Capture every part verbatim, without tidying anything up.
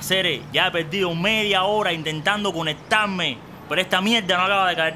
Cere, ya he perdido media hora intentando conectarme, pero esta mierda no acaba de caer.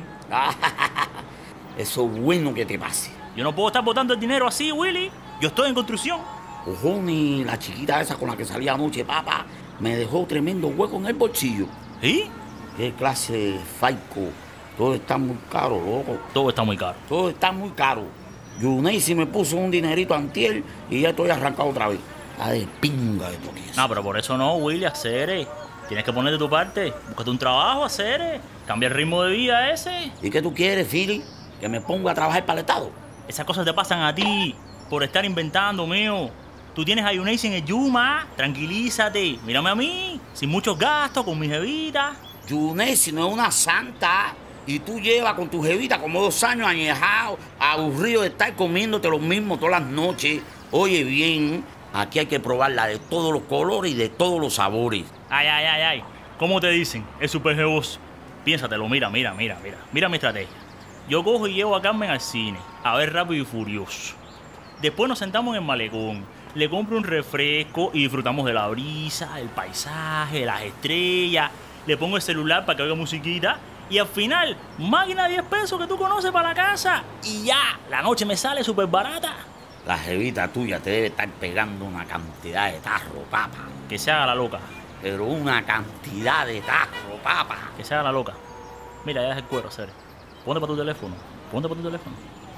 Eso es bueno que te pase. Yo no puedo estar botando el dinero así, Willy. Yo estoy en construcción. Cojones, la chiquita esa con la que salía anoche, papá, me dejó tremendo hueco en el bolsillo. ¿Sí? ¿Qué clase de faico? Todo está muy caro, loco. Todo está muy caro. Todo está muy caro. Yuneisi me puso un dinerito antier y ya estoy arrancado otra vez. Está de pinga de todo eso. No, pero por eso no, Willy, Cere. Tienes que poner de tu parte. Búscate un trabajo, Cere. Cambia el ritmo de vida ese. ¿Y qué tú quieres, Philly? ¿Que me ponga a trabajar para el Estado? Esas cosas te pasan a ti por estar inventando, mío. Tú tienes a Yuneisi en el Yuma. Tranquilízate. Mírame a mí, sin muchos gastos, con mi jevita. Yuneisi no es una santa. Y tú llevas con tu jevita como dos años añejado, aburrido de estar comiéndote lo mismo todas las noches. Oye bien, aquí hay que probarla de todos los colores y de todos los sabores. Ay, ay, ay, ay. ¿Cómo te dicen? Es súper jevoso. Piénsatelo, mira, mira, mira, mira. Mira mi estrategia. Yo cojo y llevo a Carmen al cine, a ver Rápido y Furioso. Después nos sentamos en el malecón, le compro un refresco y disfrutamos de la brisa, el paisaje, las estrellas. Le pongo el celular para que oiga musiquita. Y al final, máquina de diez pesos que tú conoces para la casa. Y ya, la noche me sale súper barata. La jevita tuya te debe estar pegando una cantidad de tarro, papa. Que se haga la loca. Pero una cantidad de tarro, papa. Que se haga la loca. Mira, ya deja el cuero, Cere. Ponte para tu teléfono. Ponte para tu teléfono.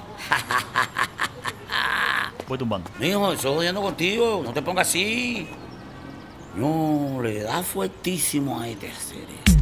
Voy tumbando. Mijo, estoy jodiendo contigo. No te pongas así. No, le da fuertísimo a este Cere.